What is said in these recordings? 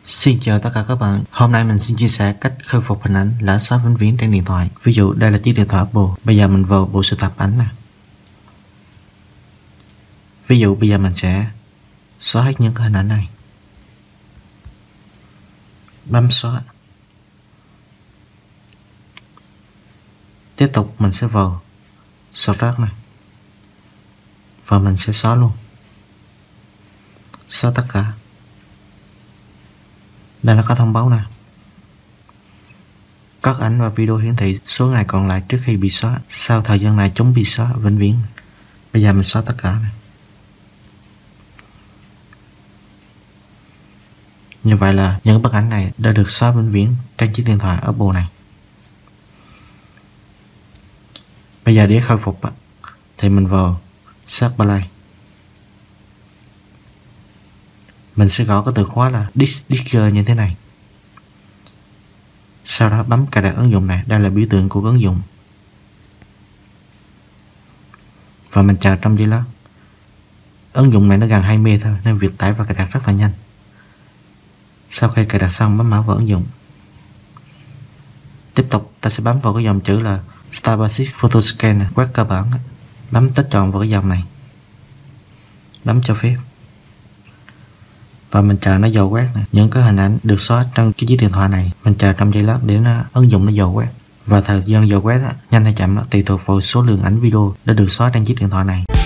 Xin chào tất cả các bạn, hôm nay mình xin chia sẻ cách khôi phục hình ảnh lỡ xóa vĩnh viễn trên điện thoại. Ví dụ đây là chiếc điện thoại Apple, bây giờ mình vào bộ sưu tập ảnh nè. Ví dụ bây giờ mình sẽ xóa hết những cái hình ảnh này. Bấm xóa. Tiếp tục mình sẽ vào sort rác này. Và mình sẽ xóa luôn. Xóa tất cả. Đây nó có thông báo nè. Các ảnh và video hiển thị số ngày còn lại trước khi bị xóa. Sau thời gian này chúng bị xóa vĩnh viễn. Bây giờ mình xóa tất cả này. Như vậy là những bức ảnh này đã được xóa vĩnh viễn trên chiếc điện thoại Apple này. Bây giờ để khôi phục thì mình vào Search Play. Mình sẽ gõ cái từ khóa là Disk Digger như thế này. Sau đó bấm cài đặt ứng dụng này. Đây là biểu tượng của ứng dụng. Và mình chờ trong giây lát. Ứng dụng này nó gần 2 MB thôi nên việc tải và cài đặt rất là nhanh. Sau khi cài đặt xong bấm mã vào ứng dụng. Tiếp tục ta sẽ bấm vào cái dòng chữ là Start Basic Photo Scan, quét cơ bản. Bấm tích tròn vào cái dòng này. Bấm cho phép. Và mình chờ nó dò quét này. Những cái hình ảnh được xóa trong cái chiếc điện thoại này mình chờ trong giây lát để ứng dụng nó dò quét. Và thời gian dò quét nhanh hay chậm tùy thuộc vào số lượng ảnh video đã được xóa trên chiếc điện thoại này.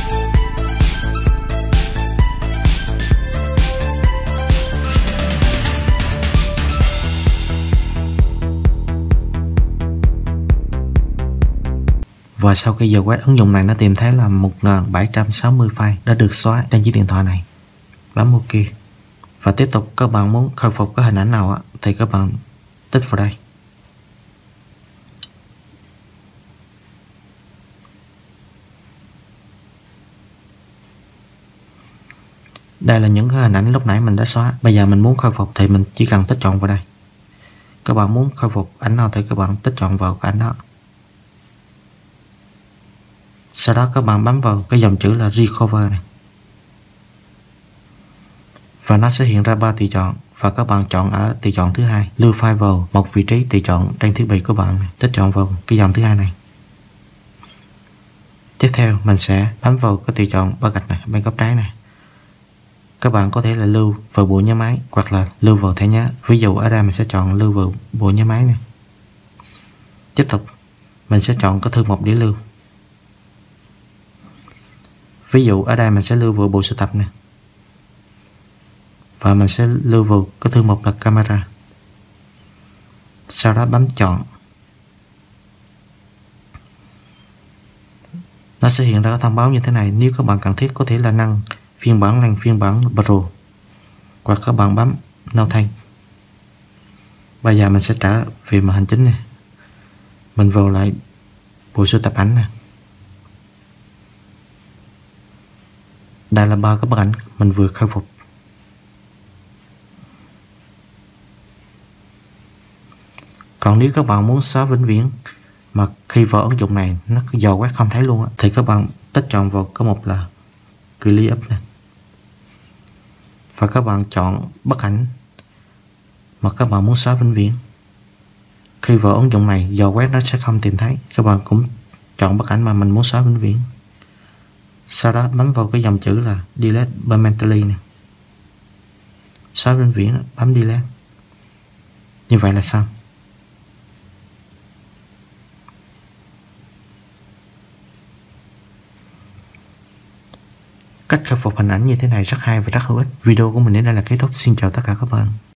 Và sau khi dò quét, ứng dụng này nó tìm thấy là 1760 file đã được xóa trên chiếc điện thoại này. Bấm OK. Và tiếp tục các bạn muốn khôi phục cái hình ảnh nào thì các bạn tích vào đây. Đây là những cái hình ảnh lúc nãy mình đã xóa. Bây giờ mình muốn khôi phục thì mình chỉ cần tích chọn vào đây. Các bạn muốn khôi phục ảnh nào thì các bạn tích chọn vào cái ảnh đó. Sau đó các bạn bấm vào cái dòng chữ là Recover này. Và nó sẽ hiện ra 3 tùy chọn. Và các bạn chọn ở tùy chọn thứ hai. Lưu file vào một vị trí tùy chọn trên thiết bị của bạn này. Tích chọn vào cái dòng thứ hai này. Tiếp theo mình sẽ bấm vào cái tùy chọn ba gạch này bên góc trái này. Các bạn có thể là lưu vào bộ nhớ máy hoặc là lưu vào thẻ nhớ. Ví dụ ở đây mình sẽ chọn lưu vào bộ nhớ máy này. Tiếp tục mình sẽ chọn cái thư mục để lưu. Ví dụ ở đây mình sẽ lưu vào bộ sưu tập này. Và mình sẽ lưu vào cái thư mục là camera. Sau đó bấm chọn. Nó sẽ hiện ra cái thông báo như thế này. Nếu các bạn cần thiết có thể là nâng phiên bản lên phiên bản Pro. Hoặc các bạn bấm No Thanks. Bây giờ mình sẽ trở về màn hình chính này. Mình vào lại bộ sưu tập ảnh này. Đây là 3 cái bức ảnh mình vừa khôi phục. Còn nếu các bạn muốn xóa vĩnh viễn mà khi vào ứng dụng này nó dò quét không thấy luôn thì các bạn tích chọn vào cái mục là Clear Up này. Và các bạn chọn bức ảnh mà các bạn muốn xóa vĩnh viễn. Khi vào ứng dụng này dò quét nó sẽ không tìm thấy. Các bạn cũng chọn bức ảnh mà mình muốn xóa vĩnh viễn. Sau đó bấm vào cái dòng chữ là Delete Permanently này. Xóa vĩnh viễn, bấm Delete. Như vậy là xong. Cách khôi phục hình ảnh như thế này rất hay và rất hữu ích. Video của mình đến đây là kết thúc. Xin chào tất cả các bạn.